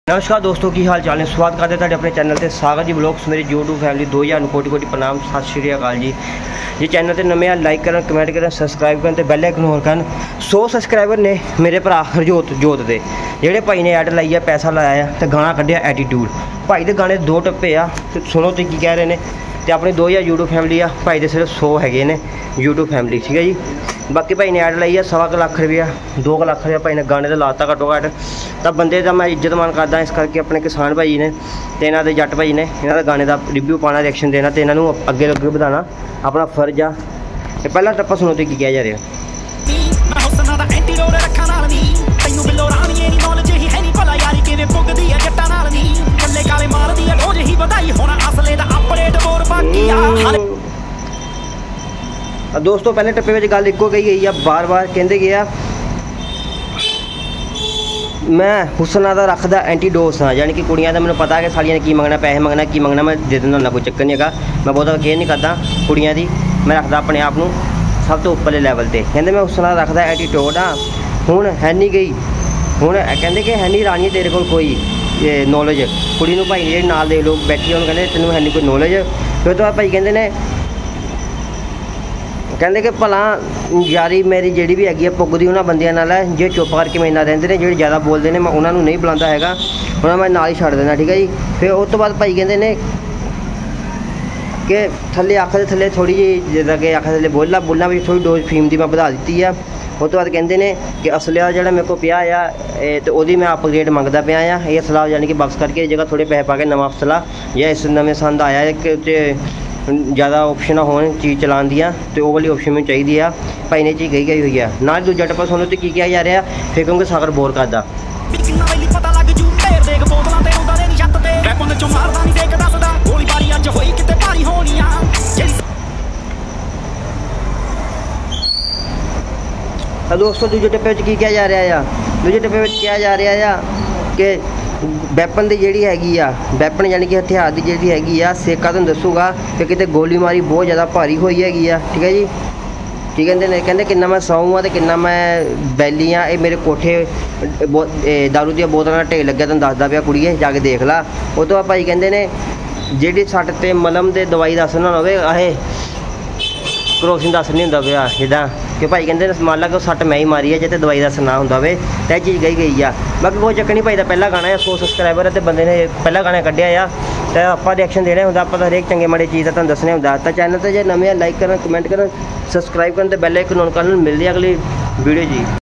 नमस्कार दोस्तों की हाल चाल है। स्वागत करते हैं अपने चैनल से सागर जी ब्लॉग्स मेरी यूट्यूब फैमिली 2000 कोटि कोटि प्रणाम सत श्री अकाल जी। ये चैनल से नवे लाइक करन कमेंट करन सबसक्राइब करन ते बेल आइकन होर करन। 100 सबसक्राइबर ने मेरे भरा हरजोत जोत दे जेडे भाई ने ऐड लाई है पैसा लाया है तो गाना कढ़िया एटीट्यूड भाई दे गाने 2 टप्पे आ ते सुनो तो की कह रहे हैं तो अपनी 2000 यूट्यूब फैमिली आ भाई दे सिर्फ 100 है ने यूट्यूब फैमिली ठीक है जी। बाकी भाई ने ऐड लाई है 1.25 लाख रुपया 2 लाख रुपया भाई ने गाने का लाता घट्टो घट्ट तो बंदे का मैं इज्जत मान करदा इस करके अपने किसान भाई ने तो इन्हों के जट भाई ने इन्हों का गाने का रिव्यू पाना रिएक्शन देना तो इन्हों अगे अगे बढ़ाना अपना फर्ज आ। तो पहला टप्पा सुनो तो की कहा जा रहा दोस्तों। पहले टप्पे में गल इको कही गई है बार बार कहते गए मैं हुसना का रखदा एंटीडोस हाँ यानी कि कुड़ियां का मैंने पता है कि साड़ियां ने की मंगना पैसे मंगना की मंगना मैं दे देना ना कोई चक्कर नहीं है। मैं बहुत केयर नहीं करता कुड़ियां दी मैं रखदा अपने आप को सब तो उपरले लैवल पर कहते मैं हुसना का रखदा एटीट्यूड हाँ हूँ है नहीं गई हूँ कहते कि है नहीं रानी तेरे को कोई नॉलेज कुड़ी नूं भाई जी नाल दे लोग बैठी उन्होंने कहते तेनों है नहीं कोई नॉलेज। फिर तो भाई कहते ने कहते कि भला यारी मेरी जी भी हैगी पुगदी उन्होंने बंदियां नाल है जो चुप करके मेरे नाल रहिंदे ने जो ज़्यादा बोलते हैं मैं उन्होंने नहीं बुलाता है उन्होंने मैं नाल ही छड्ड देना ठीक है जी। फिर उस तो बाद भाई कहते ने कि थले अख के थले थोड़ी जी जिदा कि अख थले बोलना भी थोड़ी डोज फीम की मैं बढ़ा दी है। उस तो बाद कहते हैं कि असला जो मेरे को पिया आ तो वो मैं अपग्रेड मंगता पाया आ ये असला यानी कि बक्स करके जगह थोड़े पैसे पा के नवा असला या इस नवे संद आया है कि ज़्यादा ऑप्शन हो चीज़ चलान दियाँ तो वो वाली ऑप्शन में चाहिए आ भाई ने चीज़ गई हुई है ना दूजा टप्पा सुनो तो की जा रहा फिर क्योंकि सागर बोर करता दोस्तों दूजे टप्पे की क्या जा रहा है दूजे टप्पे क्या जा रहा है कि वैपन की जी हैगी आ वैपन यानी कि हथियार की जी हैगी आ सेका तुम दसूगा कि कितने गोली मारी बहुत ज़्यादा भारी हुई हैगी आ ठीक है जी। ठीक है कहते कि मैं सौं हाँ तो कि मैं बैली हाँ ये मेरे कोठे दारू दी बोतलों ढेर लगे तुम दसदा पाया कुड़िए जाके देख ला। वो तो भाई कहते ने जी सट ते मलम ते दवाई दसना होवे अहे क्रोसिन दस नहीं होंगे पाया जिदा कि भाई कहते मान ला कि सट मैं ही मारी है जो दवाई दस ना होंगे तो यह चीज़ गई आ। बाकी कोई चक्कर नहीं भाई का पहला गाना है 100 सबसक्राइबर है तो बंदे ने पहला गाना कढ़िया तो आप रिएक्शन देने होंगे आप हरेक चंगे माड़ी चीज़ का तुहानूं दसने होंगे। तो चैनल तो जो नवे लाइक करन कमेंट करन सबसक्राइब करन ते बेल आइकन ऑन करन। मिलदी अगली वीडियो जी।